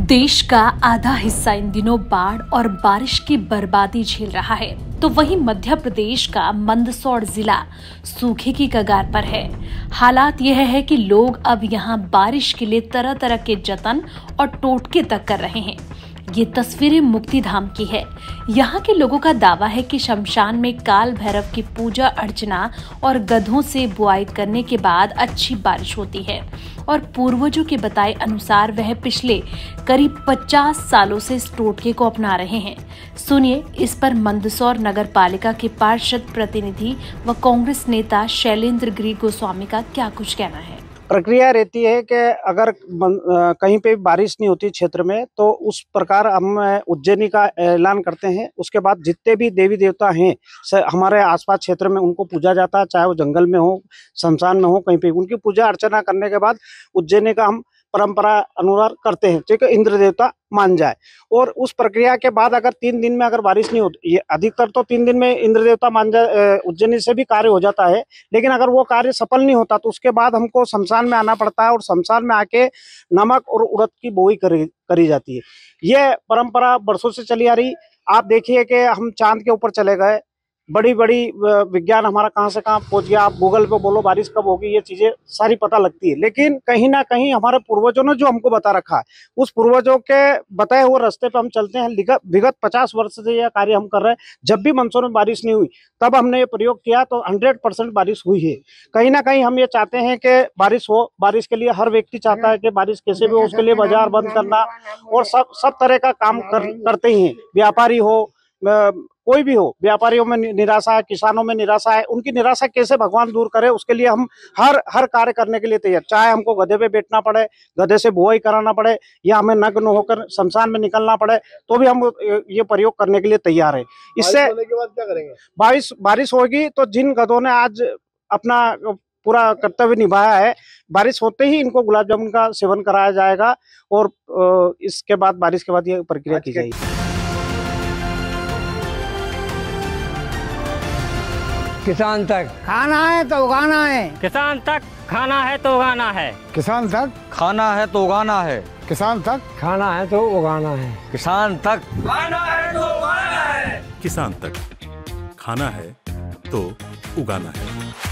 देश का आधा हिस्सा इन दिनों बाढ़ और बारिश की बर्बादी झेल रहा है, तो वहीं मध्य प्रदेश का मंदसौर जिला सूखे की कगार पर है। हालात यह है कि लोग अब यहां बारिश के लिए तरह तरह के जतन और टोटके तक कर रहे हैं। ये तस्वीरें मुक्तिधाम की है। यहाँ के लोगों का दावा है कि शमशान में काल भैरव की पूजा अर्चना और गधों से बुआई करने के बाद अच्छी बारिश होती है और पूर्वजों के बताए अनुसार वह पिछले करीब 50 सालों से इस टोटके को अपना रहे हैं। सुनिए इस पर मंदसौर नगर पालिका के पार्षद प्रतिनिधि व कांग्रेस नेता शैलेंद्र गिरी गोस्वामी का क्या कुछ कहना है। प्रक्रिया रहती है कि अगर कहीं पे बारिश नहीं होती क्षेत्र में तो उस प्रकार हम उज्जैनी का ऐलान करते हैं। उसके बाद जितने भी देवी देवता हैं हमारे आसपास क्षेत्र में उनको पूजा जाता है, चाहे वो जंगल में हो, शमशान में हो, कहीं पे उनकी पूजा अर्चना करने के बाद उज्जैनी का हम परंपरा अनुसार करते हैं, ठीक है, इंद्र देवता मान जाए। और उस प्रक्रिया के बाद अगर 3 दिन में अगर बारिश नहीं होती, ये अधिकतर तो 3 दिन में इंद्र देवता मान जाए, उज्जैनी से भी कार्य हो जाता है। लेकिन अगर वो कार्य सफल नहीं होता तो उसके बाद हमको शमशान में आना पड़ता है और शमशान में आके नमक और उड़द की बोई करी जाती है। ये परंपरा वर्षों से चली आ रही। आप देखिए कि हम चांद के ऊपर चले गए, बड़ी बड़ी विज्ञान हमारा कहाँ से कहाँ पहुंच गया। आप गूगल पे बोलो बारिश कब होगी, ये चीजें सारी पता लगती है। लेकिन कहीं ना कहीं हमारे पूर्वजों ने जो हमको बता रखा है, उस पूर्वजों के बताए हुए रास्ते पे हम चलते हैं। विगत 50 वर्ष से यह कार्य हम कर रहे हैं। जब भी मंसूर में बारिश नहीं हुई तब हमने ये प्रयोग किया तो 100% बारिश हुई है। कहीं ना कहीं हम ये चाहते हैं कि बारिश हो। बारिश के लिए हर व्यक्ति चाहता है कि बारिश कैसे भी हो, उसके लिए बाजार बंद करना और सब तरह का काम करते ही हैं। व्यापारी हो, कोई भी हो, व्यापारियों में निराशा है, किसानों में निराशा है, उनकी निराशा कैसे भगवान दूर करे, उसके लिए हम हर कार्य करने के लिए तैयार। चाहे हमको गधे पे बैठना पड़े, गधे से बुआई कराना पड़े, या हमें नग्न होकर शमशान में निकलना पड़े, तो भी हम ये प्रयोग करने के लिए तैयार है। इससे होने के बाद क्या करेंगे? बारिश होगी तो जिन गधों ने आज अपना पूरा कर्तव्य निभाया है, बारिश होते ही इनको गुलाब जामुन का सेवन कराया जाएगा और इसके बाद बारिश के बाद ये प्रक्रिया की जाएगी। किसान तक खाना है तो उगाना है, किसान तक खाना है तो उगाना है, किसान तक खाना है तो उगाना है, किसान तक खाना है तो उगाना है, किसान तक खाना है तो उगाना है, किसान तक खाना है तो उगाना है।